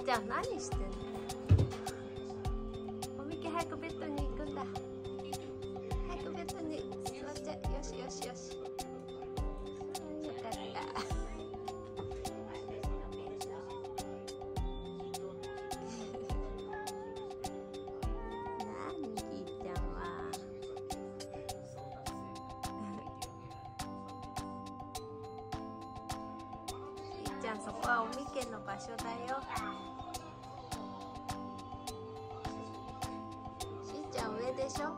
ーちゃん何してんの？おみけ早くベッドに行くんだ。早くベッドに座っちゃう。よしよしよし。よかった。何キーちゃんは。キーちゃん、そこはおみけの場所だよ。しーちゃん上でしょ。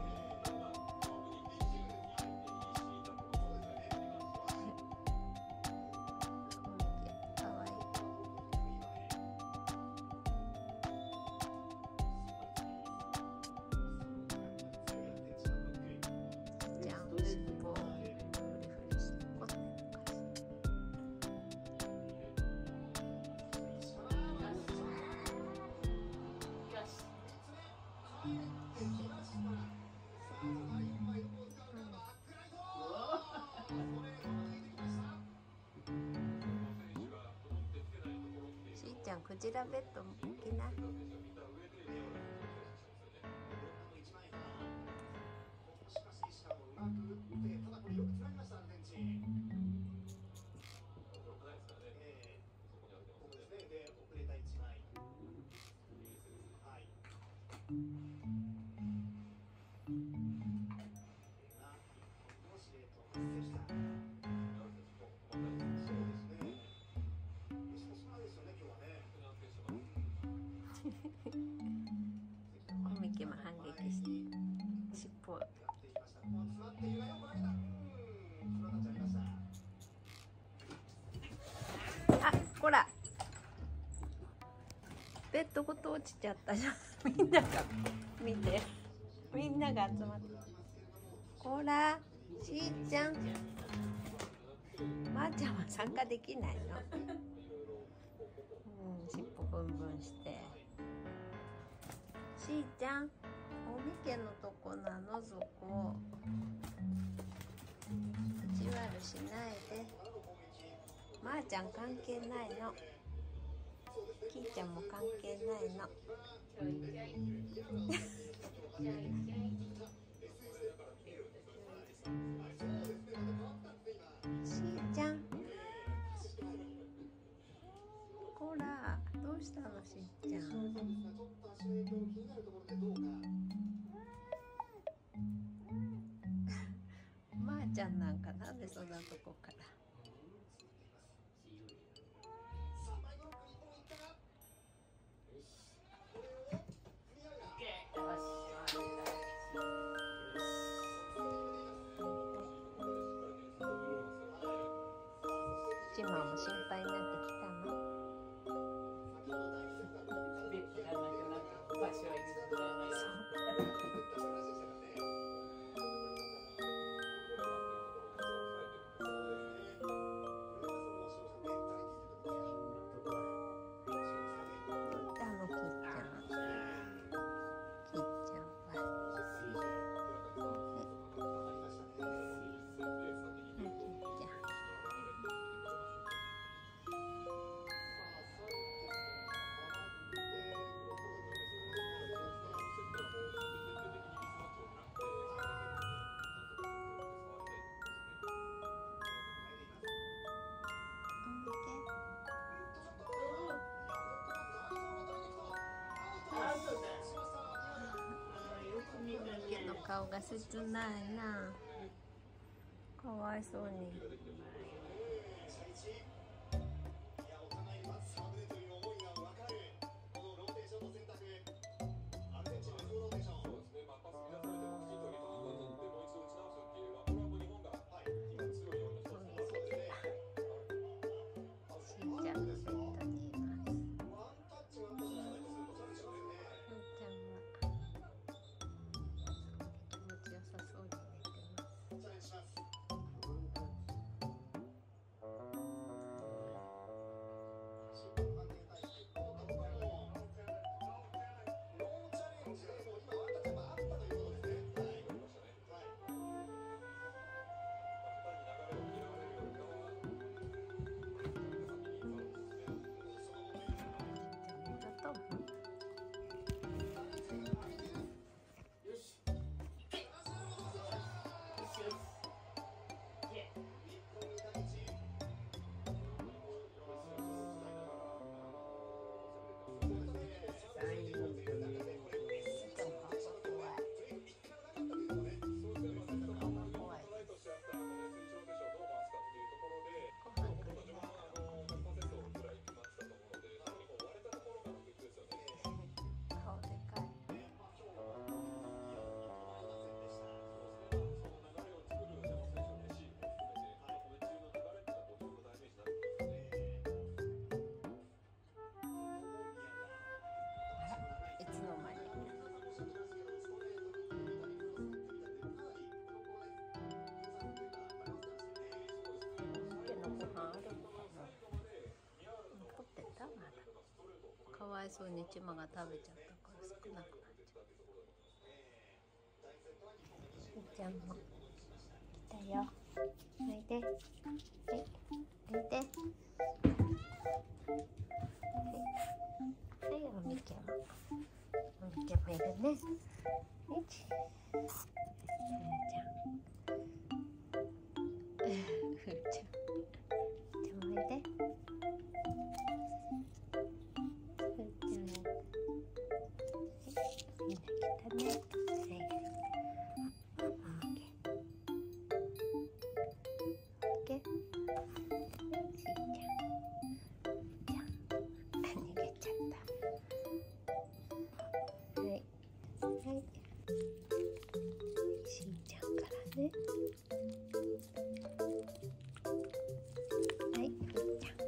しーちゃん、クジラベッド向きな。おみけも反撃して尻尾を。あ、こらベッドごと落ちちゃったじゃん。みんなが見て、みんなが集まって。こらしーちゃん、まーちゃんは参加できないの。尻尾ブンブンして。しーちゃん、おみけのとこなの、そこ。意地悪しないで。まーちゃん関係ないの。きーちゃんも関係ないの。しーちゃん、こらどうしたの、しーちゃん。まーちゃんなんかなんでそんなとこから。ちまも心配になってきたの。おみけの顔が切ないな。かわいそうに。 わいそうにちまが食べちゃったから少なくなっちゃう。しーちゃんも来たよ。おいで。はい、おいで。はい、おみちゃんも。おみちゃんもいるね。ふーちゃん。ふーちゃん。おいで。みんな来たね。はい。オッケー。しーちゃん。逃げちゃった。はい。はい。しーちゃんからね。はい、ふーちゃん。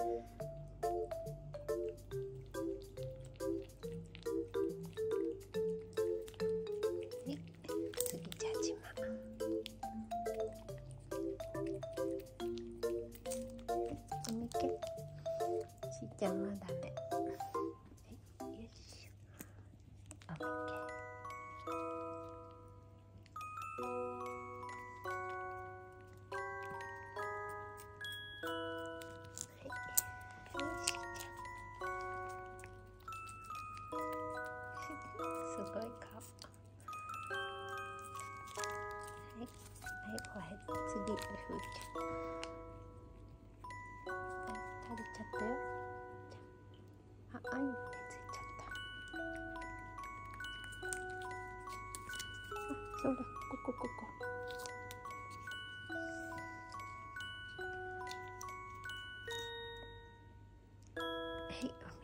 次じゃあちま。おみけ。しーちゃんはダメ。はい、よいしょ。おみけ。すごい顔。はい、はい、次、ふーちゃん。食べちゃったよ。あ、あんについちゃった。あ、そうだ、ここ。はい、おみ